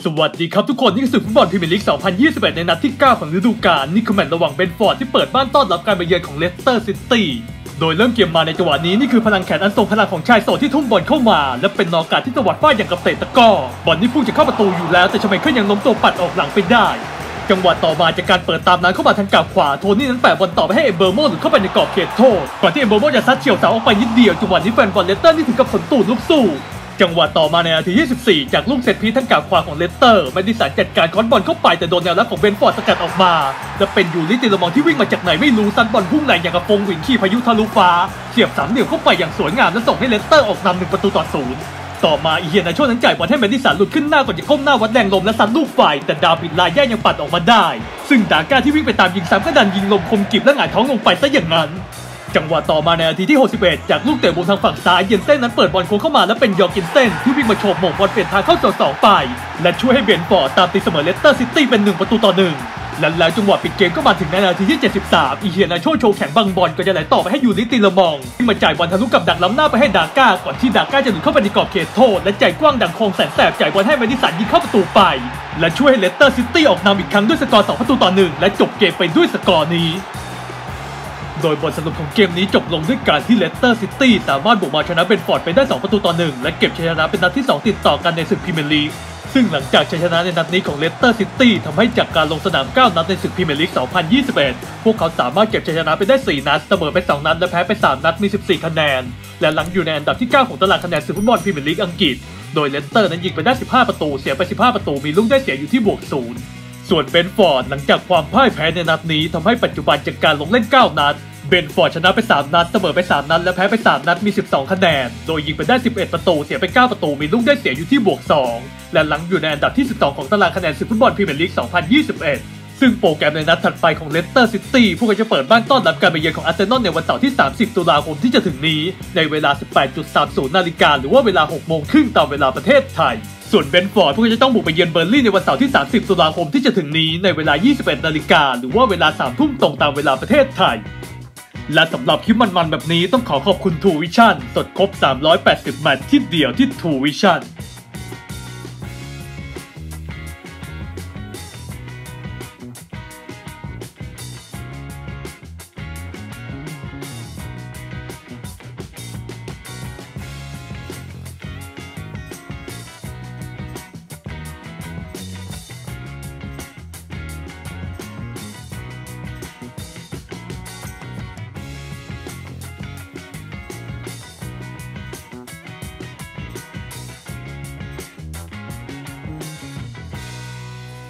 วัสดีครับทุกคนนี่คือศึกฟุตบอลพรีเมียร์ลีก 2021 ในนัดที่ 9 ของฤดูกาลนี่คือแมตช์ระหว่างเบนฟอร์ดที่เปิดบ้านต้อนรับการมาเยือนของเลสเตอร์ซิตี้โดยเริ่มเกมมาในจังหวะนี้นี่คือพลังแขนอันทรงพลังของชายโสดที่ทุ่มบอลเข้ามาและเป็นนอกาที่ตวัดฟาดอย่างกับเตะตะก้อบอลนี่พุ่งจะเข้าประตูอยู่แล้วแต่ชไมเคิลยังล้มตัวปัดออกหลังไปได้จังหวะต่อมาจากการเปิดตามนั้นเข้ามาทางกาบขวาโทนี่นั้นแปะบอลต่อไปให้เอเบอร์โมหลุดเข้าไปในกรอบเขตโทษก่อนที่เอเบอร์โมจะซัดเฉี่ยวเสาออกไปนิดเดียวจังหวะนี้แฟนบอลเลสเตอร์นี่ถึงกับขนตูดลุกสู้จังหวะต่อมาในนาที 24 จากลูกเซตพีททั้งกาบขวาของเลสเตอร์แมดิสันจัดการคอนบอลเข้าไปแต่โดนแนวรับของเบนฟอร์ดสกัดออกมาและเป็นยูริติลมองที่วิ่งมาจากไหนไม่รู้ซัดบอลพุ่งไหลอย่างกับฟงหวินขี่พายุทะลุฟ้าเสียบสามเหลี่ยมเข้าไปอย่างสวยงามและส่งให้เลสเตอร์ออกนำ1-0ต่อมาอีเฮียนาโชนั้นจ่ายบอลให้แมดิสันหลุดขึ้นหน้าก่อนจะก้มหน้าวัดแรงลมและซัดลูกไฟแต่ดาวิดลาย่ายังปัดออกมาได้ซึ่งดาก้าที่วิ่งไปตามยิงซ้ำก็ดันยิงลมคมกริบและหงายท้องลงไปซะอย่างนั้นจังหวะต่อมาในนาทีที่ 61 จากลูกเตะมุมทางฝั่งซ้ายเยนเซ่นนั้นเปิดบอลโค้งเข้ามาและเป็นยอร์กินเซ่นที่วิ่งมาโฉบหม่งบอลเปลี่ยนทางเข้า2-2ไปและช่วยให้เบนฟอร์ดตามตีเสมอเลสเตอร์ซิตี้เป็น1-1และแล้วจังหวะปิดเกมก็มาถึงในนาทีที่ 73 อีเฮียนาโชโชว์แข็งบังบอลก็จะไหลต่อไปให้ยูริติลมองที่มาจ่ายบอลทะลุกับดักล้ำหน้าไปให้ดาก้าก่อนที่ดาก้าจะหลุดเข้าไปในกรอบเขตโทษและใจกว้างดังโคงแสนแสบจ่ายบอลให้แมดิสันยิงเข้าประตูไปและช่วยให้เลสเตอร์ซิตี้ออกนำอีกครั้งด้วยสกอร์2-1และจบเกมไปด้วยสกอร์นี้โดยบทสรุปของเกมนี้จบลงด้วยการที่เลสเตอร์ซิตี้สามารถบุกมาชนะเบนฟอร์ดไปได้2-1และเก็บชัยชนะเป็นนัดที่2ติดต่อกันในศึกพรีเมียร์ลีกซึ่งหลังจากชัยชนะในนัดนี้ของเลสเตอร์ซิตี้ทำให้จากการลงสนาม9นัดในศึกพรีเมียร์ลีก 2021 พวกเขาสามารถเก็บชัยชนะไปได้4นัดเสมอไป2นัดและแพ้ไป3นัดมี14คะแนนและหลังอยู่ในอันดับที่9ของตารางคะแนนศึกฟุตบอลพรีเมียร์ลีกอังกฤษโดยเลสเตอร์นั้นยิงไปได้15ประตูเสียไป15ประตูมีลูกได้เสียอยู่ที่-0ส่วนเบนฟอร์ดหลังจากความพ่ายแพ้ในนัดนี้ทำให้ปัจจุบันจากการลงเล่น9นัดเบนฟอร์ดชนะไป3นัดเสมอไป3นัดและแพ้ไป3นัดมี12คะแนนโดยยิงไปได้11ประตูเสียไป9ประตูมีลูกได้เสียอยู่ที่-2และหลังอยู่ในอันดับที่12ของตารางคะแนนศึกฟุตบอลพรีเมียร์ลีก 2021 ซึ่งโปรแกรมในนัดถัดไปของเลสเตอร์ซิตี้พวกเขาจะเปิดบ้านต้อนรับการมาเยือนของอาร์เซนอลในวันเสาร์ที่30ตุลาคมที่จะถึงนี้ในเวลา 18:30 น.หรือว่าเวลา 18:30 น.ตามเวลาประเทศไทยส่วนเบนฟอร์ดพวกเขาจะต้องบุกไปเยือนเบอร์ลี่ในวันเสาร์ที่30ตุลาคมที่จะถึงนี้ในเวลา 21 น.หรือว่าเวลา 3 ทุ่มตรงตามเวลาประเทศไทยและสำหรับคลิปมันๆแบบนี้ต้องขอบคุณ True Vision สดครบ380 แมตช์ที่เดียวที่ True Vision